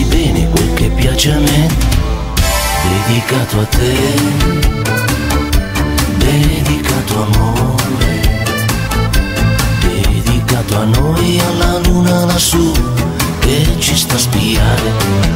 bene quel che piace a me, dedicato a te, dedicato amore, dedicato a noi, alla luna lassù che ci sta a spiare.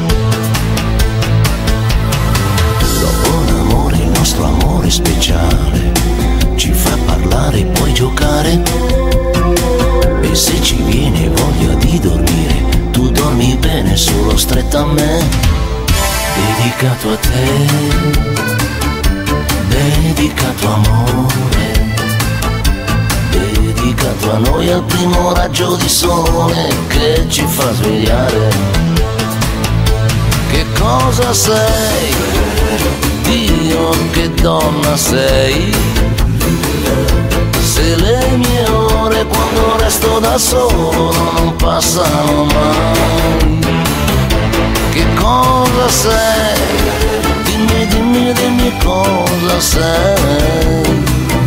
Dopo un amore, il nostro amore speciale ci fa parlare e poi giocare, e se ci viene voglia di dormire, tu dormi bene solo stretta a me, dedicato a te, dedicato amore, dedicato a noi, al primo raggio di sole che ci fa svegliare. Che cosa sei? Dio, che donna sei? Se le mie ore quando resto da solo non passano mai. Che cosa sei? Dimmi, dimmi, dimmi cosa sei.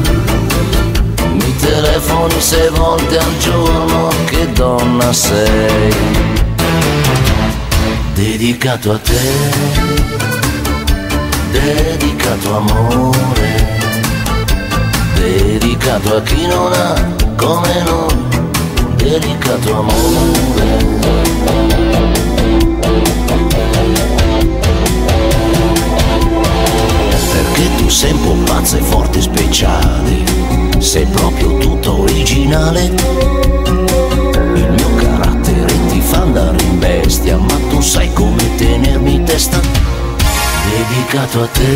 Mi telefoni 6 volte al giorno, che donna sei? Dedicato a te, dedicato amore, dedicato a chi non ha come noi, dedicato amore. Perché tu sei un po' pazza e forte e speciale, sei proprio tutta originale. Il mio carattere ti fa andare in bestia, ma tu sai come tenermi in testa. Dedicato a te,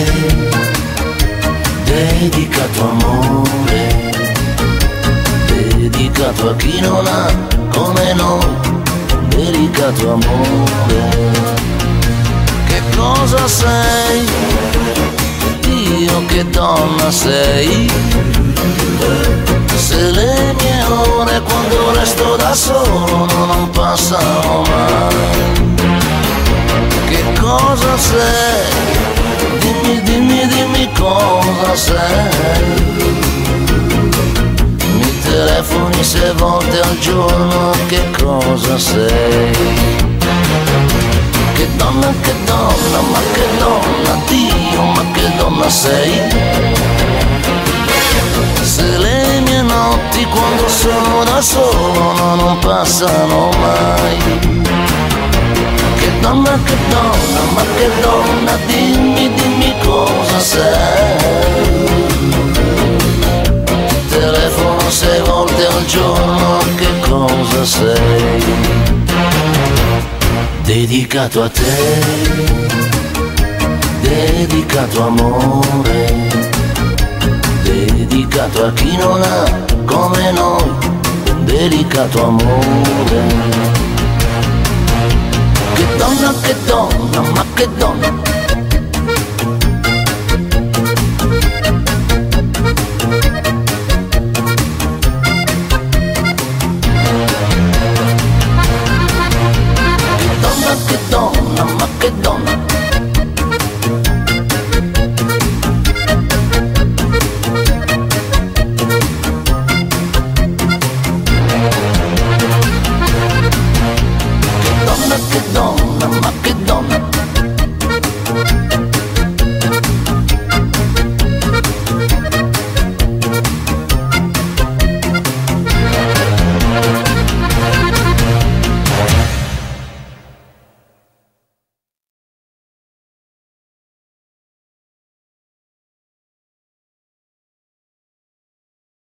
dedicato amore, dedicato a chi non ha come noi, dedicato amore. Che cosa sei? Dio, che donna sei? Se le mie ore quando resto da solo non passano mai. Che cosa sei? Dimmi, dimmi, dimmi cosa sei. Mi telefoni 6 volte al giorno, che cosa sei? Che donna, ma che donna, Dio, ma che donna sei? Se le mie notti quando sono da solo non passano mai. Che donna, ma che donna, dimmi, dimmi cosa sei. Ti telefono 6 volte al giorno, che cosa sei? Dedicato a te, dedicato amore, dedicato a chi non ha come noi, dedicato amore. Che donna, ma che donna. Che donna, ma che donna.